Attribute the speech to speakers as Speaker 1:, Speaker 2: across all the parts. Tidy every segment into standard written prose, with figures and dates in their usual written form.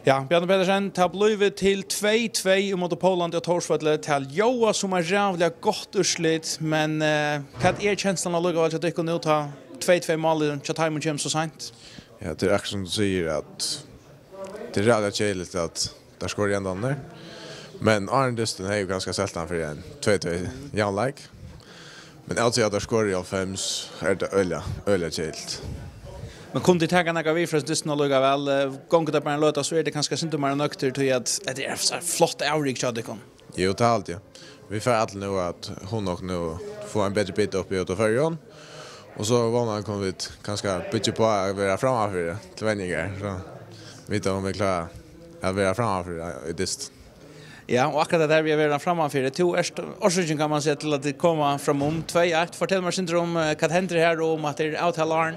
Speaker 1: Ja, Bjarne Pedersen, det har blivit till 2-2 mot Polen och Torsvölle till Joa som är jävligt gott urslit, men vad är känslan av lugga att det kunde ta 2-2 mål i Chatham och så sent?
Speaker 2: Ja, det är också som du säger att det är rätt tjejligt att där skår igen den där. Men Arne Dysten är ju ganska sällan för en 2-2 jämlik. Men alltså att där skår i 5 är det öliga tjejligt.
Speaker 1: Men kunde ta några vi för Dysten och lugga väl gångt upp med en låta så är det kanske inte mer nökter till att det är så flott avrik så det kan.
Speaker 2: Jo, det är allt, ja. Vi får alltid nu att hon och nu får en bättre bit upp i återförjon. Och så vanligt kommer vi kanske byta på att vara framför till vändningar. Så vi vet om vi klarar att vara framför i dist.
Speaker 1: Ja, och akkurat där vi är redan framför det. Två årsöken kan man säga till att det kommer fram om 2-1. Fortell mig inte om vad händer här och om att det är avtalaren.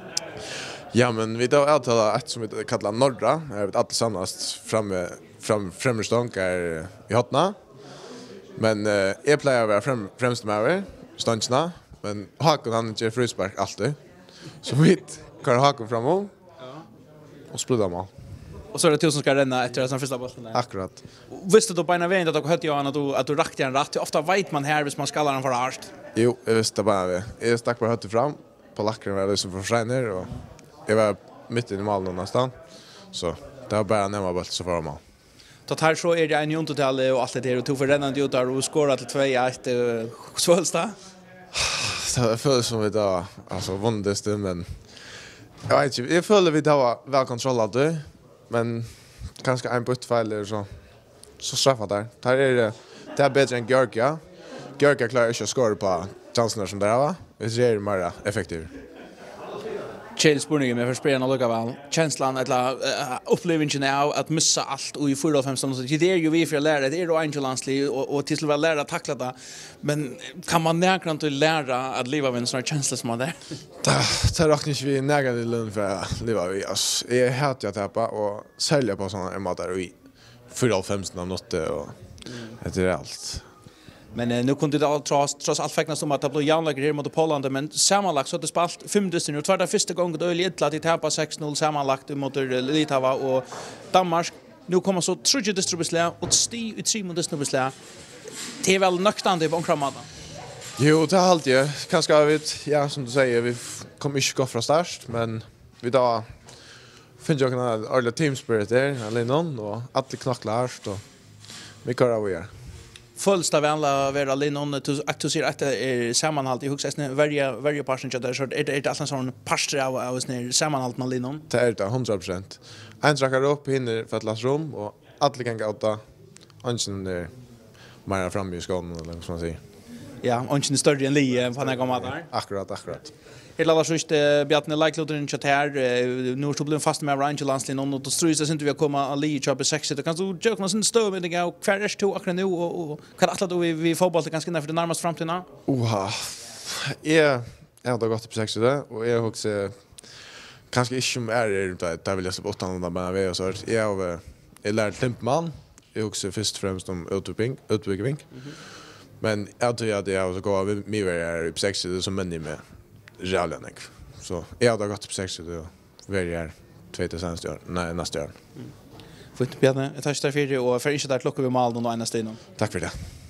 Speaker 2: Ja, men vi tar avtalar ett som vi kallar norra. Jag vet alltid sannast främre stånkar i hotna. Men jag plejer att vara främst med stånkarna. Men Hakon han inte frispark alltid. Så vi kan Hakon framom och splittar mål.
Speaker 1: Och så är det till som ska renna efter den första bollen där.
Speaker 2: Akkurat.
Speaker 1: Visste du på en väg att du hörde Johan att du rakte en rätt? Ofta vet man här hvis man skallar den för harst.
Speaker 2: Jo, jag visste bara det. Jag stack bara hötte fram. På lackren var det som försvinner och jag var mitt i mål nästan. Så det var bara nämma boll så var mål.
Speaker 1: Då tar så är det en juntotal och allt det där och tog för rennan ut där och skårar till 2-1 Svölsta.
Speaker 2: Det føles som vi da, altså vondeste, men jeg vet ikke, jeg føler vi da var vel kontroll alltid, men kanskje en byttfeil eller så straffet der. Det er bedre enn Georgia. Georgia klarer ikke å skåre på chansene som der var, hvis det er mer effektivt.
Speaker 1: Kjell spurningen med förspelaren och lugga väl. Känslan eller upplevelsen av att missa allt och i 4-5 det är ju vi för att lära det är då Angelandsli och till att lära att tackla det. Men kan man näkran till lära att leva med en sån här känsla som man där?
Speaker 2: Det räknar inte vi näkran till lön för att leva vi. Jag hatar att tappa och sälja på sådana matar i 4-5 av något och det är allt.
Speaker 1: Men nu kunde det trots allt fäknas om att det blir jämnlägger här mot Polen, men sammanlagt så har det spalt 5 dystiner. Och det första gången då är det att de tappar 6-0 sammanlagt mot Litava och Danmark. Nu kommer så 3 dysterbeslä och sti i 3 dysterbeslä. Det är väl nöktande på omkramada?
Speaker 2: Jo, det är alltid. Kanske har vi, ja, som du säger, vi kommer inte gå från start, men vi då finns ju en ordentlig team spirit där, Linnon, och alla knacklar och vi kan av göra.
Speaker 1: Fullsta vänla vara Linnon att du ser att det är sammanhalt i huxen varje passion där så är det alltså sån pastor av snär sammanhalt med Linnon.
Speaker 2: Det är det 100%. En trackar upp hinner för ett lastrum och alla kan gå ut ansen där mer fram i skålen eller vad man säger.
Speaker 1: Ja, ansen större än Lie på den gången där.
Speaker 2: Akkurat.
Speaker 1: Hela alla just Bjarne Leiklodren chatter nu så blir fast med Angelandsli och då tror jag inte vi kommer att Lie köpa 6 det kan så joke någon stöv med det och kvar to akkurat nu och kan alla då vi fotboll ganska nära för det närmast framtiden.
Speaker 2: Jag har då gått på 6 det och jag också kanske inte som är det där vill jag så 800 men vi och så jag lärde Timpman jag också först främst om utbygging. Men jag tror att jag så går vi är i 6 det som människa med realen. Så jag har gått på 6 och väljer 2000 år nästa år.
Speaker 1: Fint Bjarne, jag tackar dig för det och för inte där klockar vi mal någon annan stund.
Speaker 2: Tack för det.